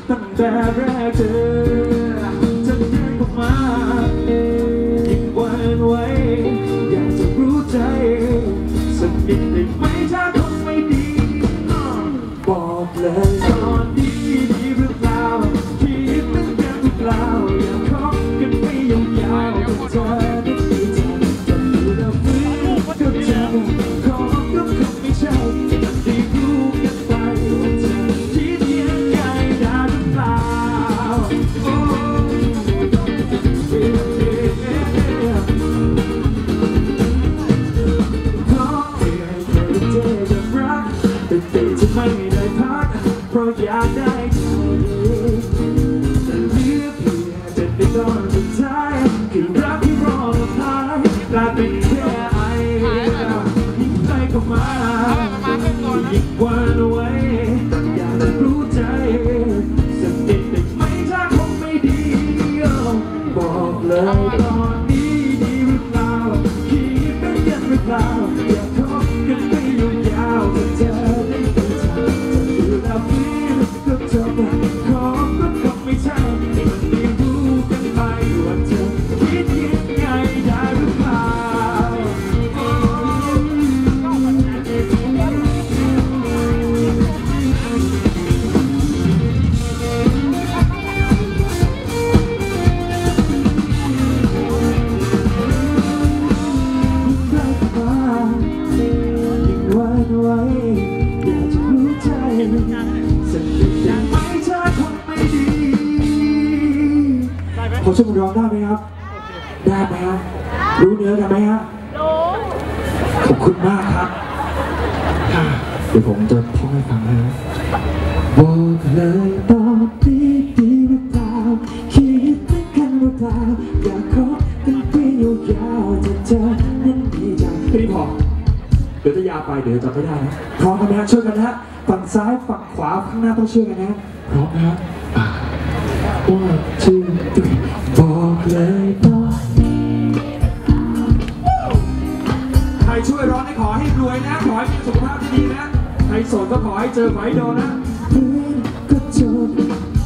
ตั้งแต่แรกเจอจะเดินเข้ามายิ่งหวั่นไหวอยากจะรู้ใจสักนิดได้ไหมถ้าคงไม่ดีบอกเลยตอนนี้ดีหรือเปล่าคิดเหมือนกันหรือเปล่าอยากคบกันไปยาวๆกับเธอได้ดีจังจะดูแล้วฟื้นก็เจอขอก็คงไม่ใช่จะได้รู้กันไปว่าเธอคิดยังไงได้หรือเปล่าโอ้แต่จะไม่ได้พักเพราะอยากได้เธอแต่เหลือเพียงจะได้ตอนสุดท้ายคือรักที่รอมาพายกลายเป็นแค่ไอยิ่งใกล้เข้ามายิ่งหวั่นไหวอยากจะรู้ใจสักนิดได้ไหมถ้าคงไม่ดีบอกเลยตอนนี้ดีหรือเปล่าคิดเป็นกันหรือเปล่าอยากคบกันไปยาวๆกับเธอขอก็คงไม่ใช่มันไม่รู้กันไปว่าเธอคิดยังไงได้หรือเปล่ายิ่งหวั่นไหวอยากจะรู้ใจสักนิดได้ไหมถ้าคงไม่ดีขอช่วยร้องได้ไหมครับได้ไหมครับรู้เนื้อกันไหมฮะรู้ขอบคุณมากครับเดี๋ยวผมจะท่องให้ฟังนะบอกเลยตอนนี้ดีหรือเปล่าคิดเหมือนกันหรือเปล่าอยากคบกันไปยาวๆจะเจอนั้นดีจังแค่นี้พอเดี๋ยวจะยาวไปเดี๋ยวจะไม่ได้นะพร้อมกันไหมช่วยกันนะฮะฝั่งซ้ายฝั่งขวาข้างหน้าต้องช่วยกันนะพร้อมนะฮะว่าชื่อบอกเลยตอนนี้ใครช่วยร้องให้ขอให้รวยนะขอให้มีสุขภาพที่ดีนะใครโสดก็ขอให้เจอขอให้โดนนะก็จบ